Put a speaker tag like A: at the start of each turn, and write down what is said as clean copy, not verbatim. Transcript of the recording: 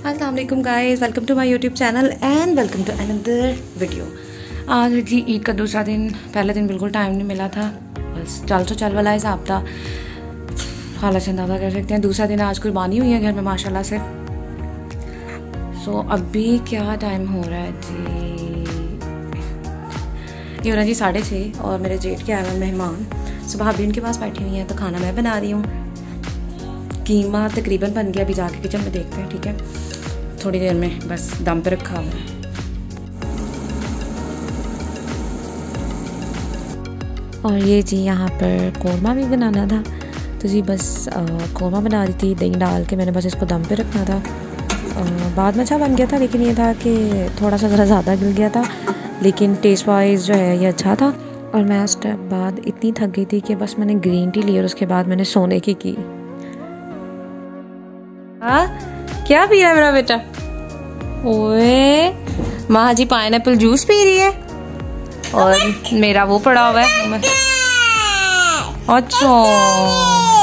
A: अस्सलाम वालेकुम guys, welcome to my YouTube channel and welcome to another video. आज जी ईद का दूसरा दिन, पहले दिन बिल्कुल टाइम नहीं मिला था, बस चल तो चल वाला हिसाब था, हालत से अंदाज़ा कर सकते हैं। दूसरा दिन आज कुर्बानी हुई है घर में माशाल्लाह से। सो अभी क्या टाइम हो रहा है जी, ये हो रहा है जी 6:30 और मेरे जेठ के आए हुए मेहमान सुबह भी उनके पास बैठी हुई हैं, तो खाना मैं बना रही हूँ। कीमा तकरीबन बन गया, अभी जाके किचन में देखते हैं, ठीक है, थोड़ी देर में, बस दम पे रखा हुआ है। और ये जी यहाँ पर कौरमा भी बनाना था, तो जी बस कौरमा बना रही थी, दही डाल के मैंने बस इसको दम पे रखना था। बाद में अच्छा बन गया था, लेकिन ये था कि थोड़ा सा ज़रा ज़्यादा गिल गया था, लेकिन टेस्ट वाइज जो है ये अच्छा था। और मैं उस टाइम बाद इतनी थक गई थी कि बस मैंने ग्रीन टी ली और उसके बाद मैंने सोने की। क्या पी रहा है मेरा बेटा? ओए माँ जी पाइनएप्पल जूस पी रही है और मेरा वो पड़ा हुआ है। अच्छा